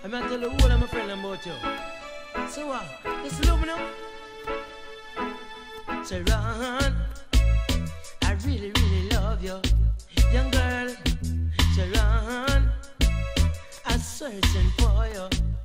I'm gonna tell you all of my friend about you. So what? Just love me now. Sharon, I really, really love you. Young girl, Sharon, I'm searching for you.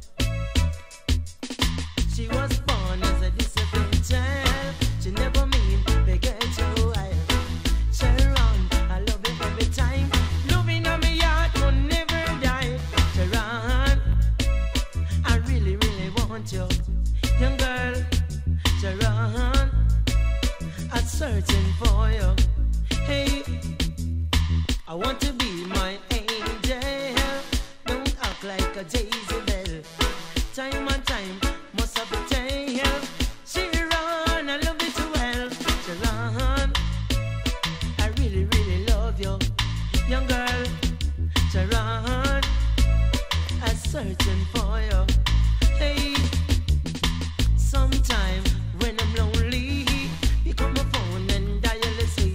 She was born as a disciplined child. She never mean to get too wild. Sharon, I love you every time. Loving on me heart will never die. Sharon, I really, really want you. Young girl, Sharon, I'm searching for you. Hey, I want to be my angel. Don't act like a Jezebel. Time and time must have a tale. Sharon, I love you too well. Sharon, I really, really love you. Young girl, Sharon, I'm searching for you. Hey, sometime when I'm lonely, pick up my phone and dial a say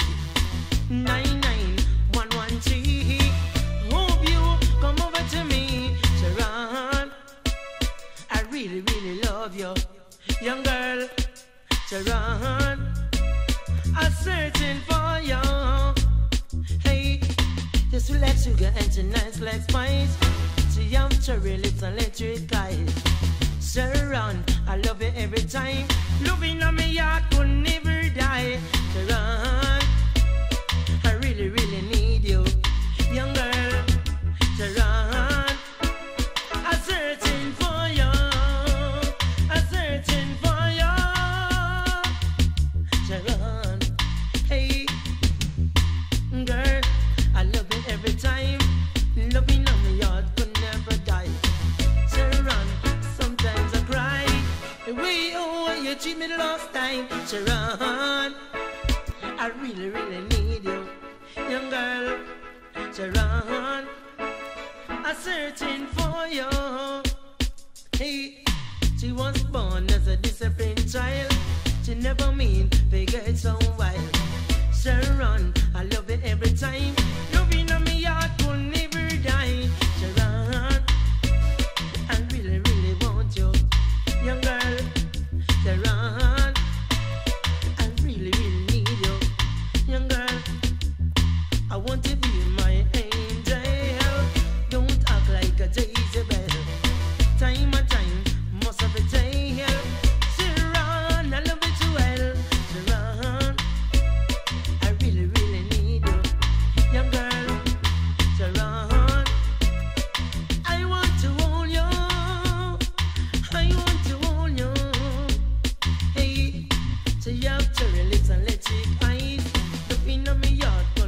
99113. Hope you come over to me, Sharon. I really, really love you, young girl, Sharon. I'm searching for you. Hey, this will like sugar and she nice like spice. She have cherry lips and electric eyes. Sharon, I love you every time. Loving on me heart will never die. Sharon, I really, really need you, young girl, Sharon. I'm searching for you. I'm searching for you, Sharon. Hey, girl, I love you every time. Loving on me heart could never die. Sharon, sometimes I cry. The way you treat me the last time, Sharon. I really, really need you, young girl, Sharon. I'm searching for you. Hey, she was born as a disciplined child. She never mean to get so wild. Sharon, I love you every time. Loving on me heart will never die. Sharon, I really, really want you, young girl, Sharon. I really, really need you, young girl. I want to be my angel. Don't act like a Jezebel. Time and time must have a tale. Sharon, I love you too well. Sharon, I really, really need you, young girl, Sharon. I want to hold you. I want to hold you. Hey, so you have cherry lips and electric eyes. Looking on me heart